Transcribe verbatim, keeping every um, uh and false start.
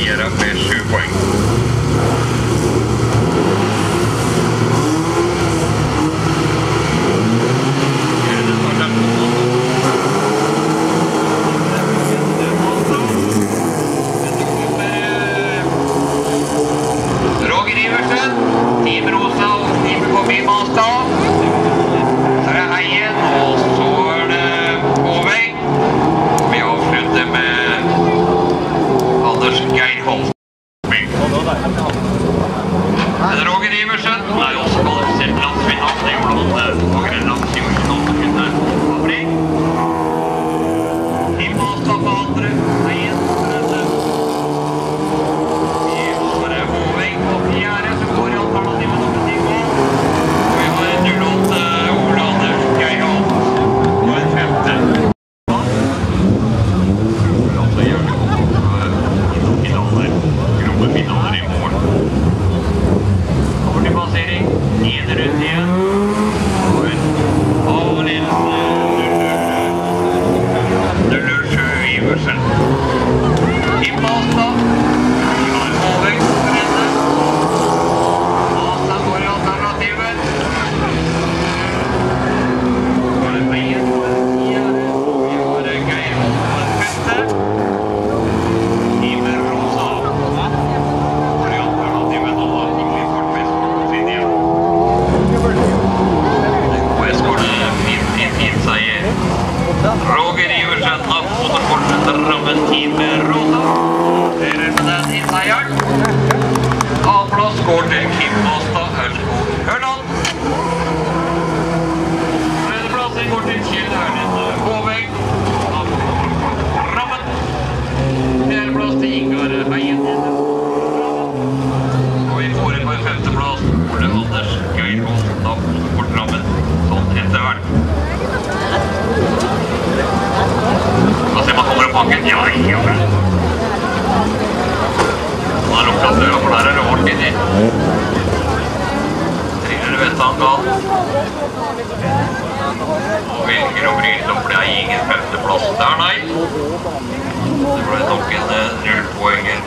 Riviera med sju poeng. Roger Iversen, Team Rosa og Team Kobi Mastad. Så er det Heien, og så er det Håveng. Vi avslutter med Anders Geir Holm. Men Roger Iversen er jo også kvalifisert landsfinalen. Det gjorde han på Grønland i Oslo og kunne fabrik. Team Mastad på andre, Heien på tredje. Vi har Håveng på fjerde, som går i alternativet nummer ti på. Og vi har null åtte Ole Anders Geir Holm på en femte. Finaler i mål. Kommer til passering. niende rundt igjen. Og en avledelse null null sju Iversen. Team Mastad. Vi har Håveng på tredje. Mastad går i alternativet. Så er det Heien på en fjerde. Vi har Geir Holm på en femte. Team Rosa. Roger Iversen av Motorsporten rammet Team Rosa. Dere med den i seieren. A-plass går til Kim Mastad Ørskog Hørland. Tredjeplassen går til Kjell Erlend Håveng av Motorsporten rammet. Fjerdeplass til Ingar Heien. Og vi får inn på en femteplass Ole Anders Geir Holm av Motorsporten rammet. Sånn etter hvert. Da ser man kommer opp banken. Ja, ja, vel. Han har lukket døra, for der er det hårdt inni. Triller Vettangal. Og velger å bryte opp, for det er ingen femteplass der, nei. Det ble nok en null poenger